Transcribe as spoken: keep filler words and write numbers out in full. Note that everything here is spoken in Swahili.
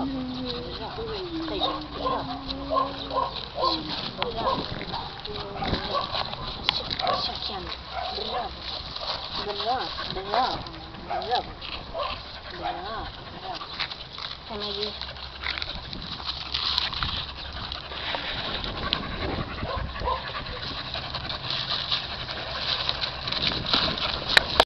Bravo, bravo, stai bene, bravo. Bravo. Sì, chiama. Bravo. Bravo, bravo, bravo. Bravo, bravo. Come